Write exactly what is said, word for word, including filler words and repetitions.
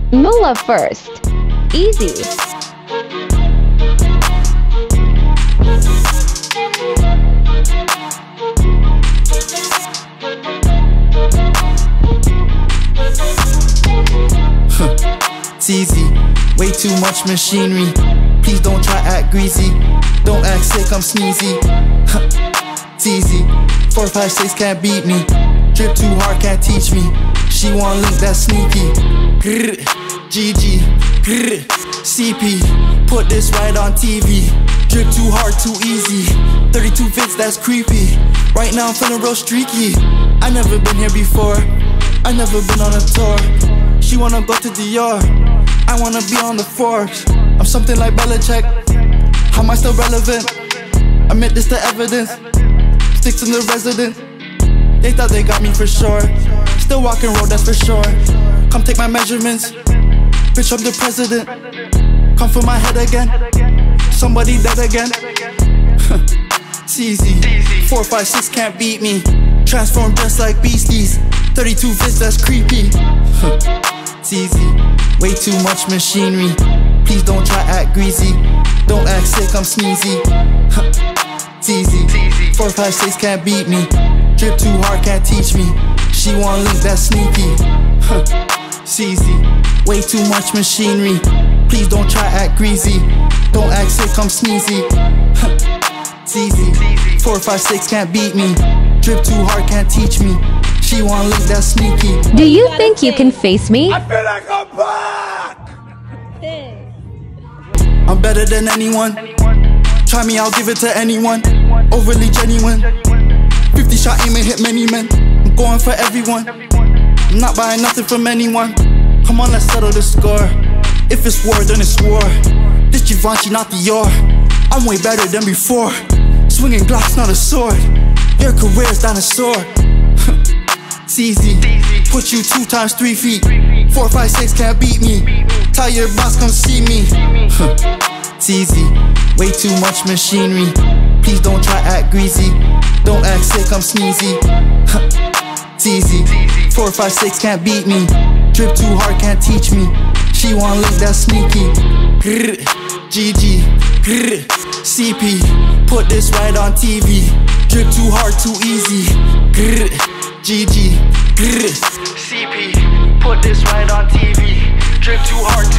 Moolah first. Easy. It's easy, way too much machinery. Please don't try act greasy. Don't act sick, I'm sneezy. It's easy, four, five, six can't beat me. Drip too hard, can't teach me. She want link, that's sneaky. Grr, G G, grr, C P. Put this right on T V. Drip too hard, too easy. thirty-two vids, that's creepy. Right now I'm feeling real streaky. I never been here before. I never been on a tour. She wanna go to Dior. I wanna be on the Forbes. I'm something like Belichick. How am I still relevant? Admit this to evidence. Sticks in the resident. They thought they got me for sure. Still walking road, that's for sure. Come take my measurements. Bitch, I'm the president. Come for my head again. Somebody dead again. It's easy. Four, five, six can't beat me. Transform just like beasties. thirty-two vids, that's creepy. It's easy. Way too much machinery. Please don't try act greasy. Don't act sick, I'm sneezy. It's easy. Four, five, six can't beat me. Drip too hard, can't teach me. She want link, that's sneaky. It's easy. Way too much machinery. Please don't try act greasy. Don't act sick, I'm sneezy. It's easy. Four, five, six can't beat me. Drip too hard, can't teach me. She want link, that's sneaky. Do you think you can face me? I feel like I'm back! I'm better than anyone. Try me, I'll give it to anyone. Overly genuine. fifty shot aim and hit many men. I'm going for everyone. I'm not buying nothing from anyone. Come on, let's settle the score. If it's war, then it's war. This Givenchy, not Dior. I'm way better than before. Swinging Glocks, not a sword. Your career's dinosaur. It's easy. Put you two times three feet. Four, five, six can't beat me. Tell your boss, come see me. It's easy. Way too much machinery. Please don't try act greasy. Don't act sick, I'm sneezy. It's easy. Four, five, six can't beat me. Drip too hard, can't teach me. She want link, that's sneaky. Grr, G G, grr, C P. Put this right on T V. Drip too hard, too easy. Grr, G G, grr, C P. Put this right on T V. Drip too hard, too